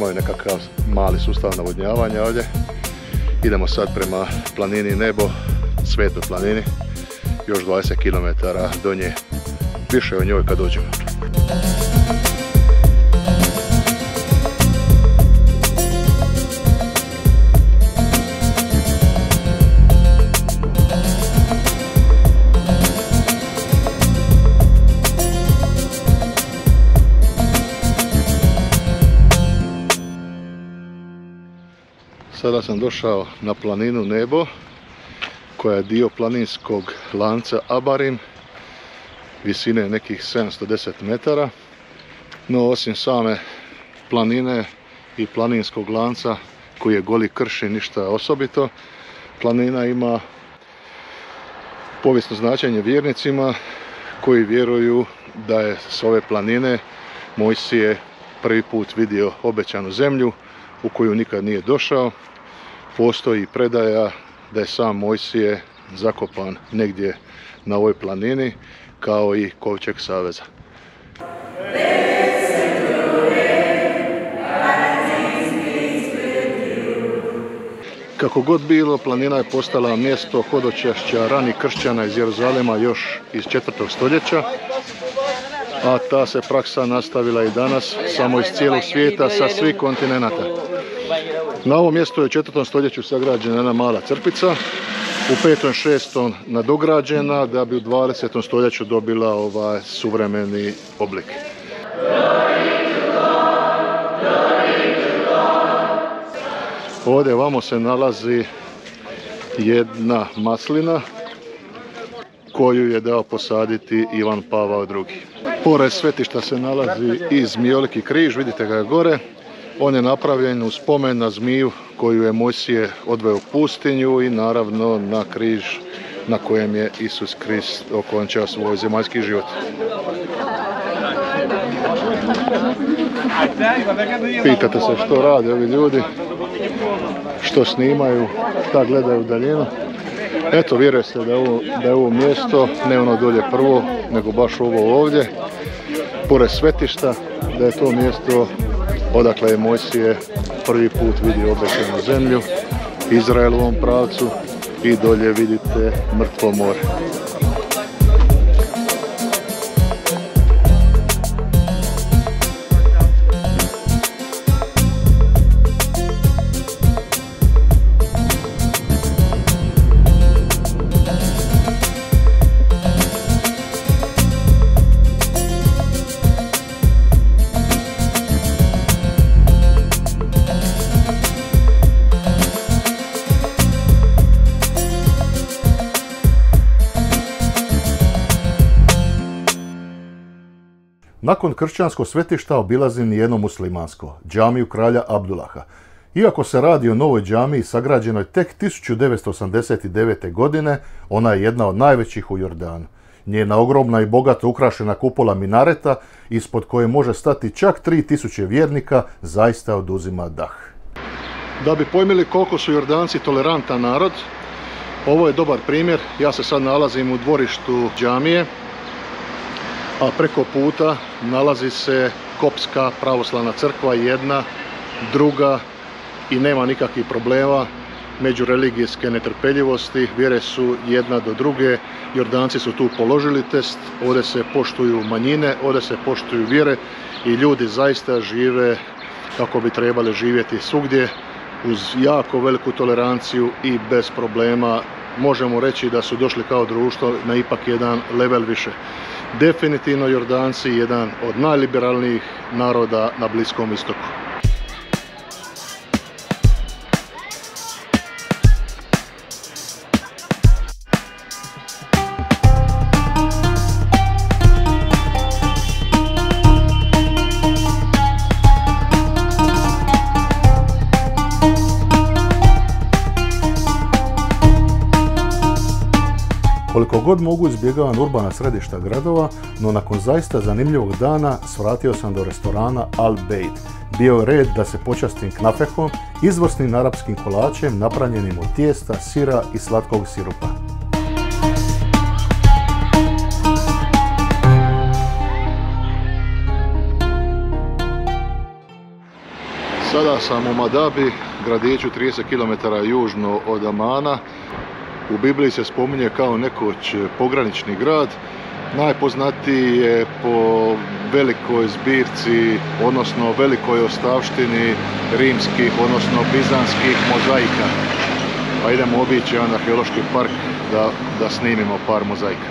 imaju nekakav mali sustav navodnjavanja ovdje. Idemo sad prema planini Nebo, Svetoj planini, još 20 km do nje. Više o njoj kad dođemo. Sada sam došao na planinu Nebo, koja je dio planinskog lanca Abarim, visine nekih 710 metara. No osim same planine i planinskog lanca, koji je Goli krš i ništa osobito, planina ima povijesno značenje vjernicima koji vjeruju da je s ove planine Mojsije prvi put vidio obećanu zemlju u koju nikad nije došao. Postoji predaja da je sam Mojsije zakopan negdje na ovoj planini, kao i kovčeg saveza. Kako god bilo, planina je postala mjesto hodočašća ranih kršćana iz Jeruzalema još iz 4. stoljeća, a ta se praksa nastavila i danas, samo iz cijelog svijeta, sa svih kontinenata. Na ovom mjestu je u 4. stoljeću sagrađena jedna mala crkvica, u 5. i 6. nadograđena, da bi u 20. stoljeću dobila suvremeni oblik. Ovdje vamo se nalazi jedna maslina koju je dao posaditi Ivan Pavao II. Pored svetišta se nalazi i zmijoliki križ, vidite ga gore. On je napravljen u spomen na zmiju koju je Mojsije odveo u pustinju i naravno na križ na kojem je Isus Krist okončao svoj zemaljski život. Pitate se što rade ovi ljudi, što snimaju, šta gledaju u daljinu. Eto, vjeruje se da je ovo mjesto, ne ono dolje prvo, nego baš ovo ovdje, pored svetišta, da je to mjesto odakle je Mojsije prvi put vidio obećanu zemlju, Izrael u ovom pravcu, i dolje vidite Mrtvo more. Nakon kršćanskog svetišta obilazim jedno muslimansko, džamiju kralja Abdullaha. Iako se radi o novoj džamiji sagrađenoj tek 1989. godine, ona je jedna od najvećih u Jordanu. Njena ogromna i bogato ukrašena kupola minareta, ispod koje može stati čak 3000 vjernika, zaista oduzima dah. Da bi pojmili koliko su Jordanci tolerantan narod, ovo je dobar primjer. Ja se sad nalazim u dvorištu džamije, a preko puta nalazi se Kopska pravoslavna crkva, jedna, druga, i nema nikakvih problema međureligijske netrpeljivosti, vjere su jedna do druge. Jordanci su tu položili test, ovdje se poštuju manjine, ovdje se poštuju vjere i ljudi zaista žive kako bi trebali živjeti svugdje, uz jako veliku toleranciju i bez problema. Možemo reći da su došli kao društvo na ipak jedan level više. Definitivno Jordanci jedan od najliberalnijih naroda na Bliskom istoku. Koliko god mogu izbjegavam urbana središta gradova, no nakon zaista zanimljivog dana svratio sam do restorana Al Beid. Bio je red da se počastim knafehom, izvrsnim arapskim kolačem napravljenim od tijesta, sira i slatkog sirupa. Sada sam u Madabi, gradiću 30 km južno od Amana. U Bibliji se spominje kao nekoć pogranični grad. Najpoznatiji je po velikoj zbirci, odnosno velikoj ostavštini rimskih, odnosno bizanskih mozaika. Pa idemo obići jedan arheološki park da snimimo par mozaika.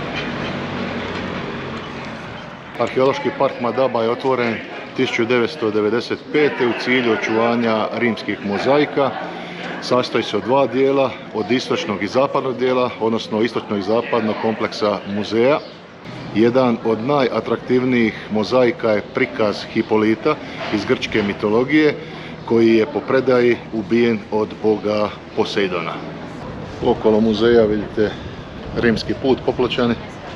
Arheološki park Madaba je otvoren 1995. u cilju očuvanja rimskih mozaika. Sastoji se od dva dijela, od istočnog i zapadnog dijela, odnosno istočnog i zapadnog kompleksa muzeja. Jedan od najatraktivnijih mozaika je prikaz Hipolita iz grčke mitologije, koji je po predaji ubijen od boga Poseidona. Okolo muzeja vidite rimski put popločani.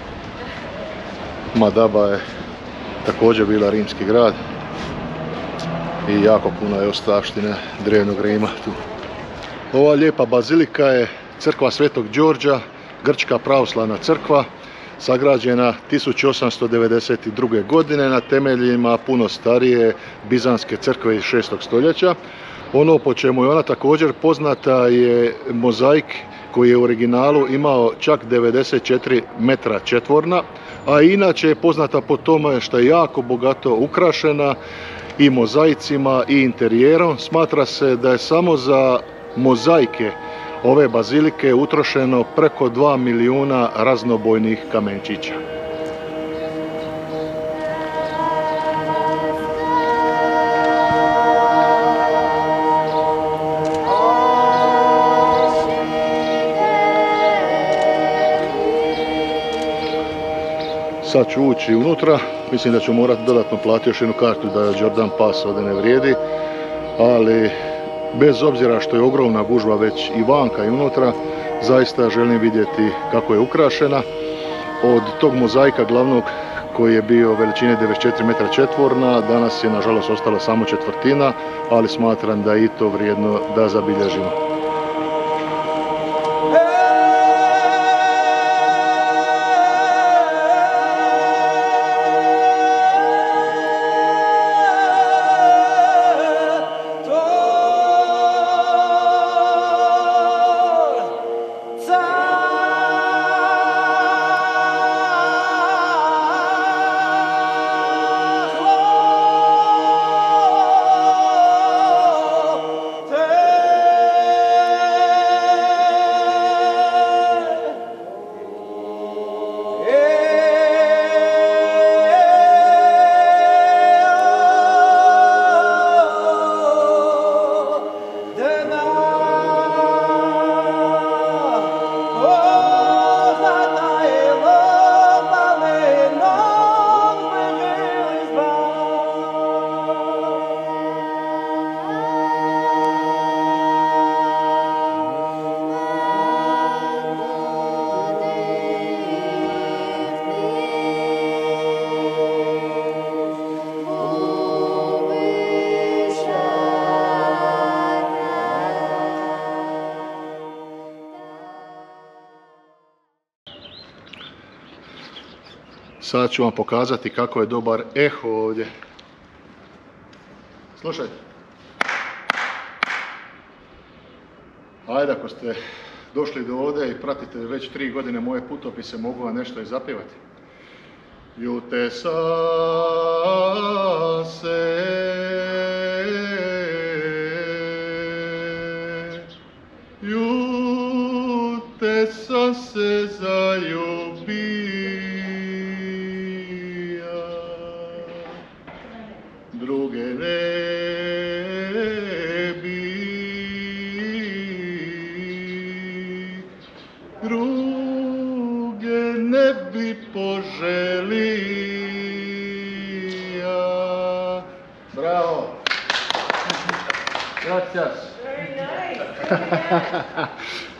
Madaba je također bila rimski grad i jako puno je ostavštine drevnog Rima tu. Ova lijepa bazilika je crkva Svetog Đorđa, grčka pravoslavna crkva, sagrađena 1892. godine na temeljima puno starije bizanske crkve iz 6. stoljeća. Ono po čemu je ona također poznata je mozaik koji je u originalu imao čak 94 metra četvorna, a inače je poznata po tome što je jako bogato ukrašena i mozaicima i interijerom. Smatra se da je samo za mozaike ove bazilike utrošeno preko 2 milijuna raznobojnih kamenčića. Sad ću ući unutra, mislim da ću morati dodatno platiti još jednu kartu da Jordan Pass ovdje ne vrijedi, ali bez obzira što je ogromna gužva već i vanka i unutra, zaista želim vidjeti kako je ukrašena. Od tog mozaika glavnog koji je bio veličine 94 metra četvorna, danas je nažalost ostala samo četvrtina, ali smatram da je i to vrijedno da zabilježimo. Sad ću vam pokazati kako je dobar eho ovdje. Slušajte. Ajde, ako ste došli do ovdje i pratite već 3 godine moje putopise, mogu vam nešto i zapjevati. Jutesa se, jutesa se zaljubija, druge ne bi, druge ne bi poželija. Bravo! Gracias! Very nice.